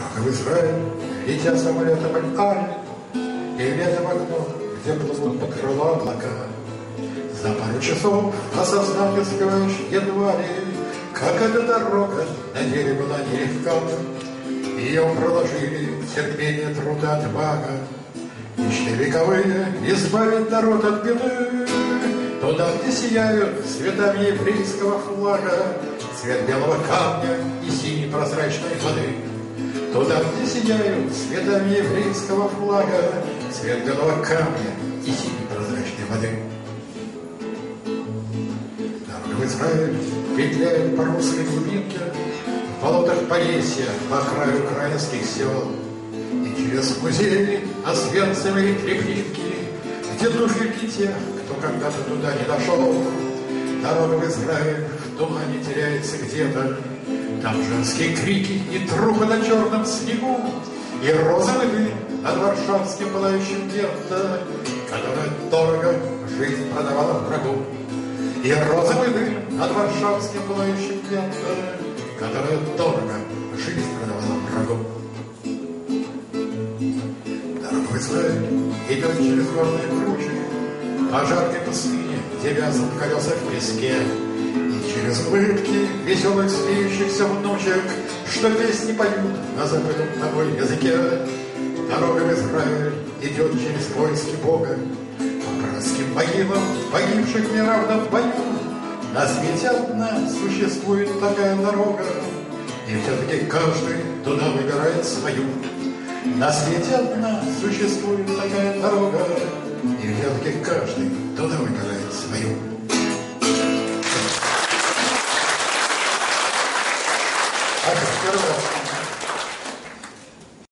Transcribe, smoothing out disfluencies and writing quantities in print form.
Дорога в Израиль, летя самолетом Аль-Али, и глядя в окно, где плывут под крыло облака. За пару часов осознать успеваешь едва ли, как эта дорога на деле была нелегка. Ее проложили терпение, труд и отвага, мечты вековые избавить народ от беды. Туда, где сияют цветами еврейского флага, цвет белого камня и синей прозрачной воды. Туда, где сияют цветами еврейского флага, цвет белого камня и синей прозрачной воды. Дорога в Израиль петляет по русской глубинке, в болотах Полесья, по краю украинских сел, и через музеи, Освенцим и Треплинки, где туфельки тех, кто когда-то туда не дошел. Дорога в Израиль в тумане теряется где-то, там женские крики и трупы на черном снегу, и розовый дым над варшавским пылающим гетто, которое дорого жизнь продавала врагу. И розовый дым над варшавским пылающим гетто, которое дорого жизнь продавала врагу. Дорога в Израиль идет через горные кручи, по жаркой пустыне, где вязнут колеса в песке, и через улыбки веселых смеющихся внучек, что песни поют на забытом тобой языке. Дорога в Израиль идет через поиски Бога, по братским могилам погибших неравно в бою. На свете одна существует такая дорога, и все-таки каждый туда выбирает свою. На свете одна существует такая дорога, и все-таки каждый туда выбирает свою.